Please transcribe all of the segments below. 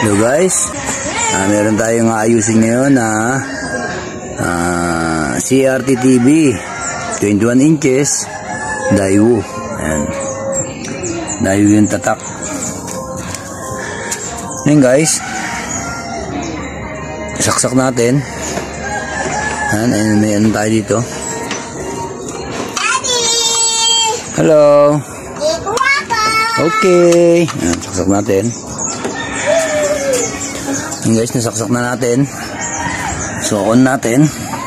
Hello guys, meron tayong ayusin ngayon na CRT TV 21 inches Daewoo. Ayan. Daewoo yung tatak. Ayan guys, saksak natin. Ayan, may ano tayo dito. Hello. Okay. Ayan, saksak natin. Ayan guys, nasaksak na natin. So on natin.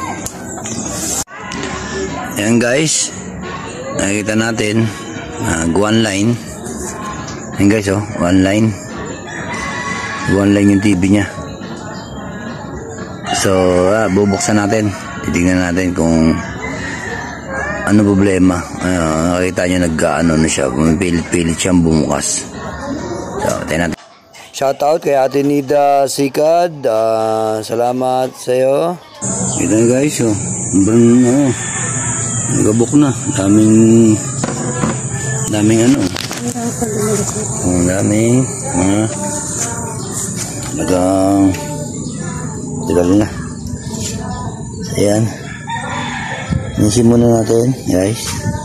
Ayan guys, nakikita natin one line. Ayan guys, oh, one line yung TV nya. So bubuksan natin, titignan natin kung ano problema. Nakita nyo nag-ano na siya, pilit-pilit siyang bumukas. So tayo natin. Shoutout kay Ate Nida Sikad. Salamat sa iyo. Ito na guys, oh. Nagabok na. Daming ano. Daming mga tagal na. Ayan. Nisin muna natin, guys.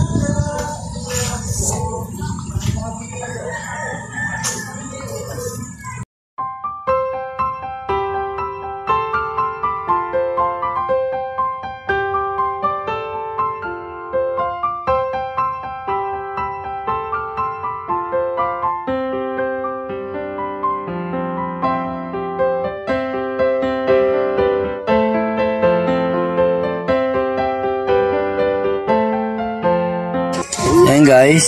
Ayan guys,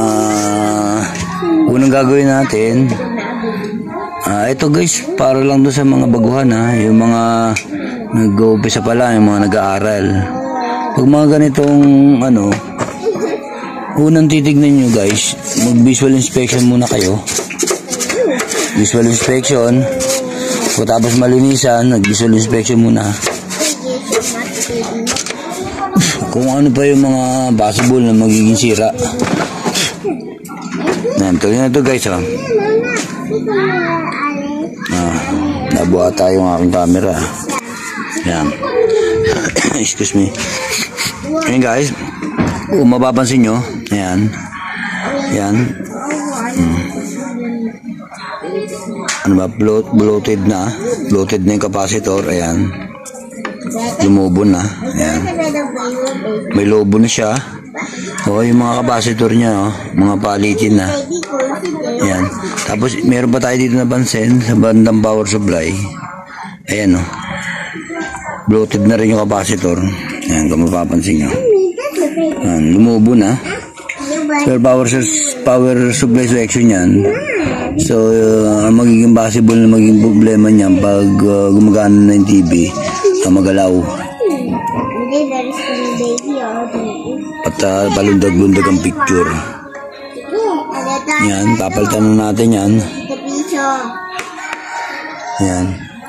unang gagawin natin, ito guys, para lang doon sa mga baguhan, yung mga nag-uumpisa pa lang, yung mga nag-aaral. Pag mga ganitong ano, unang titignan nyo guys, mag-visual inspection muna kayo. Visual inspection, tapos malinisan, nag-visual inspection muna. Kung ano pa yung mga possible na magiging sira. Tuloy na ito guys, oh. Nabuha tayo yung aking camera. Yan. Excuse me. Ayan guys, kung mapapansin nyo, ayan. Yan. Ano ba, bloated na yung capacitor. Ayan, lumubo na. Ayan, may lobo na siya. Yung mga capacitor niya, mga palitin na. Ayan. Tapos meron pa tayo dito napansin sa bandang power supply. Ayan, bloated na rin yung capacitor. Ayan, kung mapapansin nyo. Ayan, lumubo na. So power supply section yan. So ang magiging possible na maging problema niyan pag gumagana na yung TV, magalaw at palundag-lundag ang picture. Yan, papalitan na natin yan. Yan.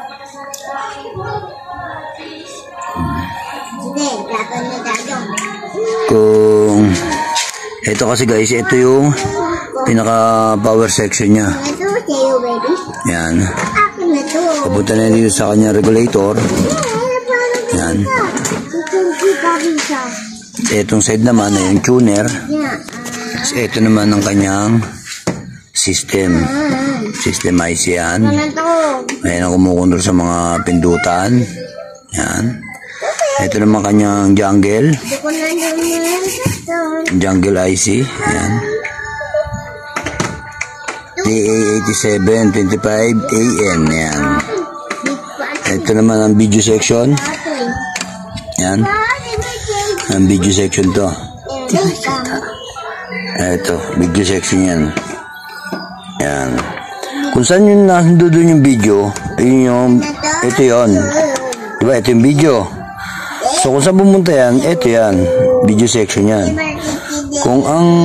Kung ito kasi guys, ito yung pinaka power section nya. Yan. Papunta na dito sa kanya regulator. Yan. Itong side naman ay yung tuner. Ito naman ang kanyang system IC yan. Ayan ang kumukontrol sa mga pindutan. Yan. Ito naman kanyang jungle IC. Yan. DA8725AN. Yan. Ito naman ang video section. Yan. Ang video section to. Ito, video section yan. Yan. Kung saan yung nandun yung video, ito yun. Diba? Ito yung video. So kung saan pumunta yan, ito yan. Video section yan. Kung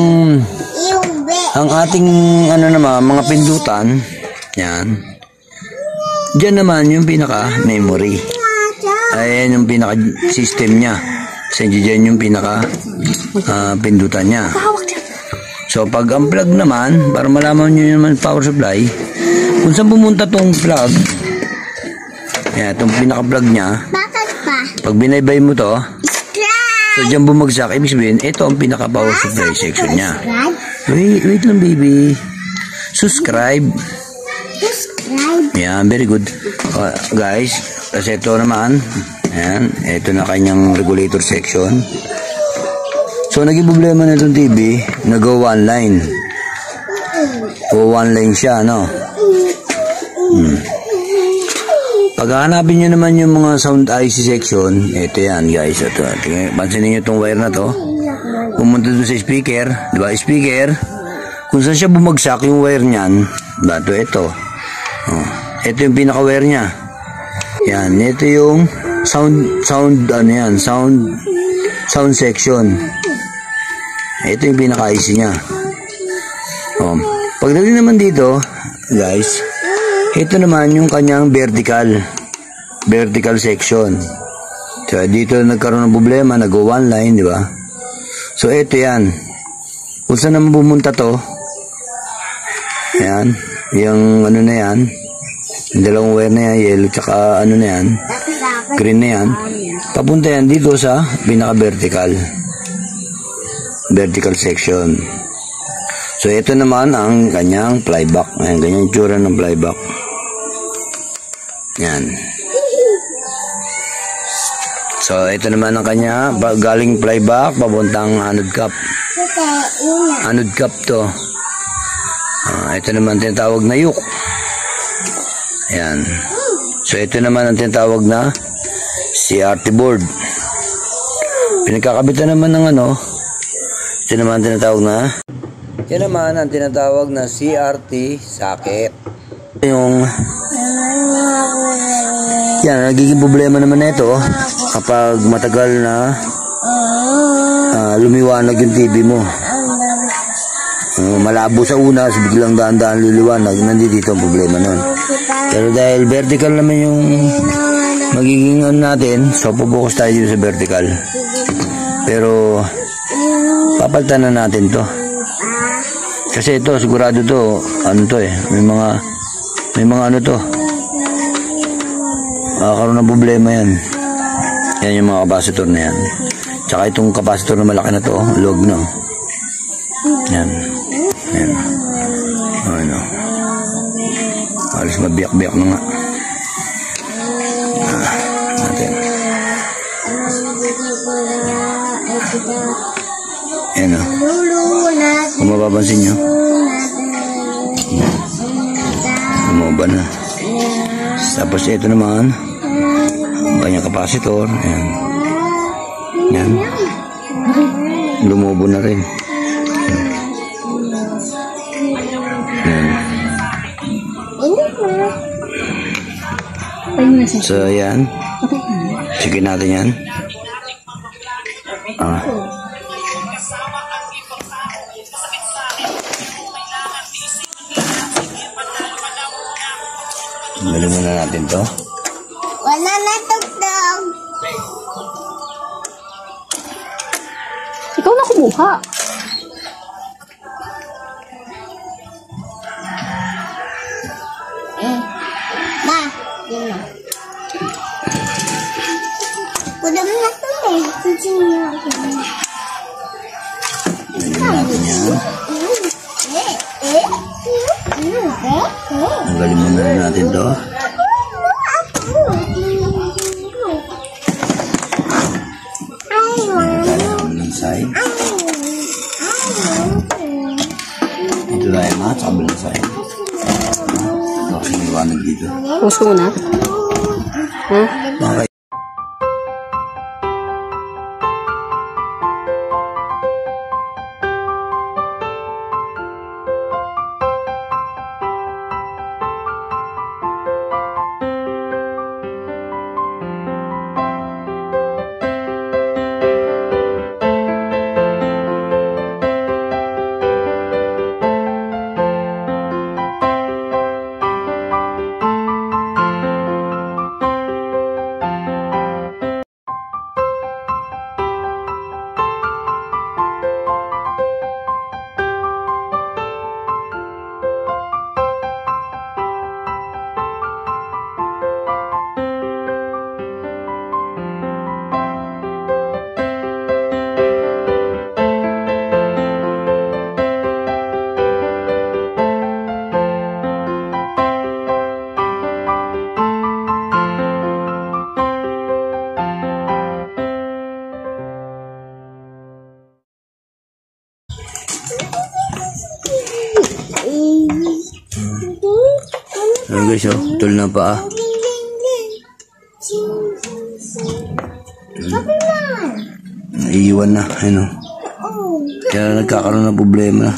ang ating ano naman, mga pindutan, yan. Diyan naman yung pinaka memory. Ayan yung pinaka system nya. Kasi dyan yung pinaka pindutan nya. So pag unplug naman, para malaman nyo naman power supply, Kung saan pumunta tong plug, yan, itong pinaka-plug niya, Bakit pa? pag binaybay mo to, Subscribe! so dyan bumagsak, ibig sabihin, ito ang pinaka-power supply section niya. Subscribe? Wait lang baby. Subscribe. Subscribe. Yan, very good. Guys, kasi ito naman, yan, ito na kanyang regulator section. So, naging problema na itong TV, nag-go one line. O one line siya, no? Pag hahanapin nyo naman yung mga sound IC section, ito yan, guys. Ito, pansinin nyo itong wire na to. Pumunta doon sa speaker, di ba? Speaker, kung saan siya bumagsak yung wire niyan, diba? Ito. Oh, ito yung pinaka-wire niya. Yan, ito yung sound section. Ito yung pinaka-IC niya. Oh. Pagdating naman dito, guys, ito naman yung kanyang vertical section. So, dito nagkaroon ng problema, nag-go one line, di ba? So, ito yan. Kung saan naman pumunta to, yan, yung ano na yan, yung dalawang wire na yan, yellow, tsaka ano na yan, green na yan, papunta yan dito sa pinaka-vertical section. So, ito naman ang kanyang flyback. Ayan, ganyan yung tsura ng flyback. Yan. So, ito naman ang kanya, galing flyback, papuntang anode cap. Anode cap to. Ito naman tinatawag na yuk. Ayan. So, ito naman ang tinatawag na CRT board. Pinagkakabitan naman ng ano, ito naman tinatawag na, yan naman ang tinatawag na CRT socket. Yung, yan, nagiging problema naman na ito kapag matagal na lumiwanag yung TV mo. Malabo sa una, so biglang daan-daan liliwanag, nandito ang problema nun. Pero dahil vertical naman yung magiging ano natin, so pupokus tayo dito sa vertical. Pero papalitan na natin to. Kasi ito, sigurado to, ano to may mga ano to. Karoon ng problema yan. Yan yung mga capacitor na yan. Tsaka itong capacitor na malaki na to, log no. Yan. Yan. Ano. Alis mabiyak-biyak na nga. Natin. Yan o. Kung mapapansin nyo. Bumaba na. Tapos ito naman. Ang kanyang capacitor. Yan. Yan. Lumubo na rin. Yan. So, yan. Sige natin yan. Bali muna natin to. Wala na tugtog. Ikaw na kumuha. Ma, yun na. Kulang na to eh. Sige na. Tanggalin muna natin to. Ng side. Ito tayo mga sa kabilang side. Kasi liwanag dito. Puso mo na. Ha? Okay. guys, oh. Putol na pa, ah. Naiiwan na, ayun, oh. Kaya nagkakaroon ng problema na.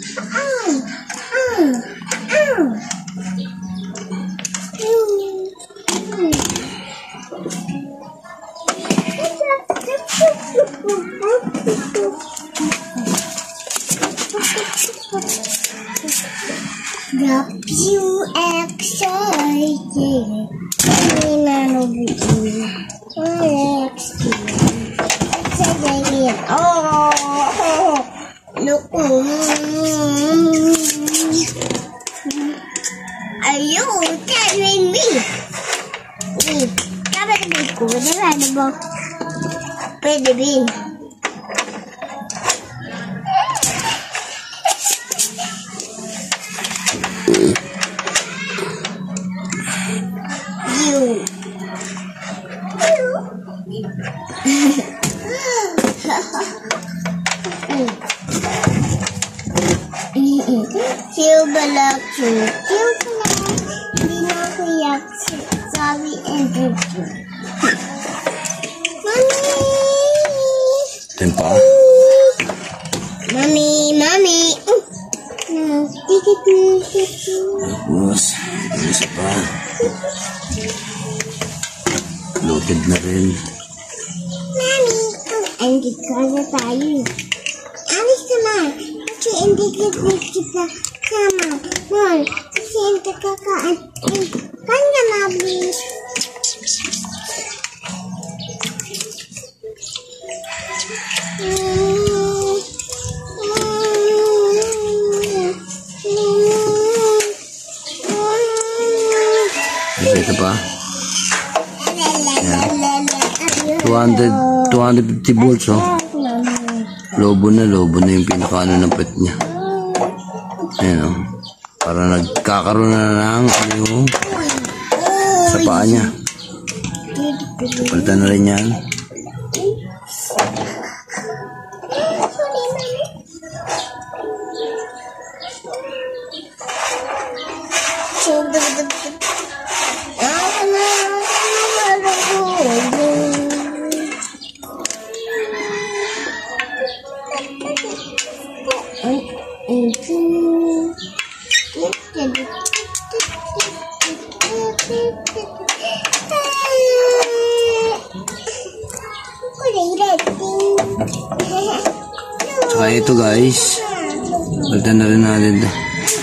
Are you telling me? Dapat sabihin ko, ano ba? Pwede bin. You. Silbalak, dinakuyak, sabi and review. Tempa. Mami. Tapos, isa pa. Loaded na rin. Mami, hindi ka na tayo. Alis ka na. Kasi hindi kita sama. Mol, kasi hindi ka kaan. Kanya mabis. Ito pa. 250 volts, oh. Lobo na yung pinakaano ng pet niya. Ayan, oh. Para nagkakaroon na ng yung sa paa niya. Palitan na rin yan. Saka ito guys, palitan na rin natin ito.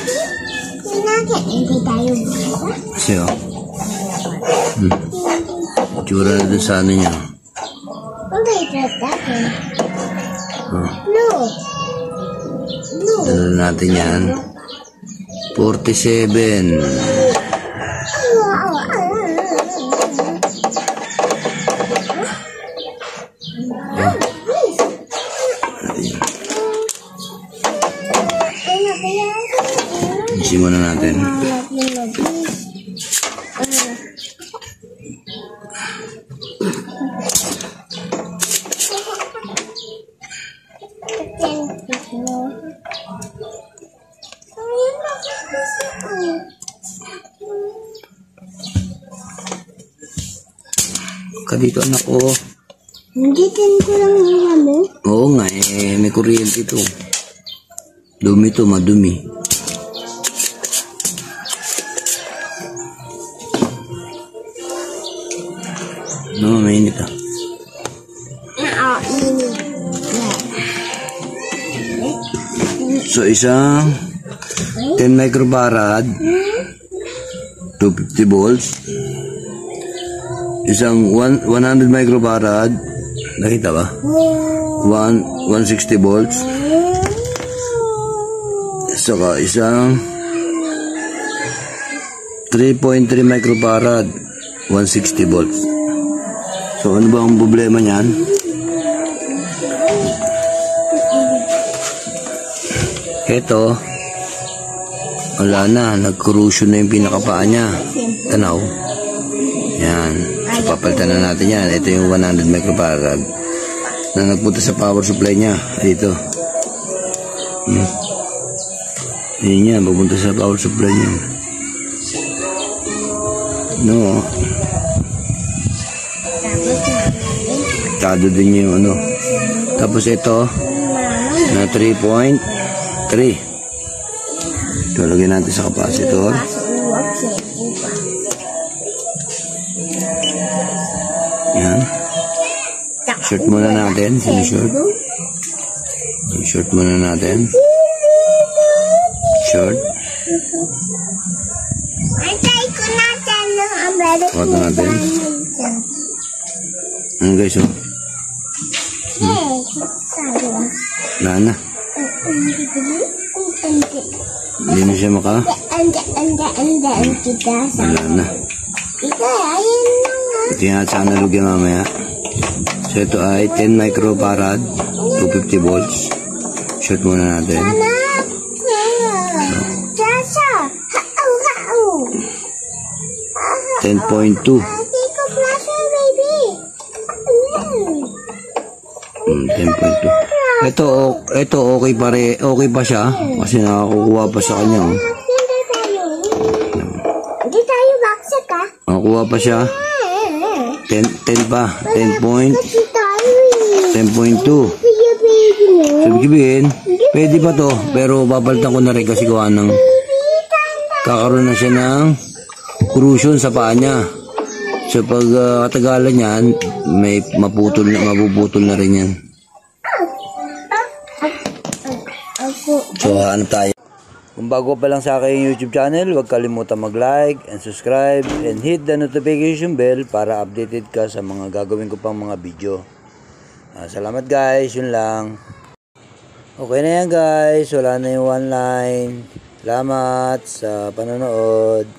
Kasi oh, tsura na dun sa ano niya. Dala natin yan. 47. Simulan natin. Dito anak ko. Hindi ko lang yung mo. Oo nga eh, may kuryente ito. Dumi to, madumi. No, mainit ah. So isang 10 microfarad, 250 volts. Isang 100 microfarad, nakita ba? 160 volts. Saka isang 3.3 microfarad, 160 volts. So ano ba ang problema niyan? Ito, wala na, nag-corrosion na yung pinakapaa niya. Tanaw. Yan. So, papalitan na natin yan. Ito yung 100 microfarad na nagpunta sa power supply niya. Dito. Yan yan, pupunta sa power supply niya. No. Tado din niya yung ano. Tapos ito, na 3.3. Ito, lagyan natin sa capacitor. Yan. Short muna natin. Short. Short muna natin. Short. Antay ko natin ng American. Short natin. Ano guys, oh? Wala na. Hindi na siya maka. Wala na. Ito yung natin sa analog yung mamaya. So ito ay 10 microfarad, 250 volts. Short muna natin. 10.2. 10.2. Ito okay okay pa siya kasi nakakukuha pa sa kanya. Oh. Hindi tayo baksak ha? Nakakuha pa siya. 10 pa. 10.2. So, sabihin, pwede pa to, pero babalitan ko na rin kasi gawa ng kakaroon na siya ng corrosion sa paa niya. So, pag katagalan yan, may mapuputol na rin yan. So, ano tayo? Kung bago pa lang sa aking YouTube channel, huwag kalimutan mag-like and subscribe and hit the notification bell para updated ka sa mga gagawin ko pang mga video. Salamat guys, yun lang. Okay na yan guys, wala na yung one line. Salamat sa panonood.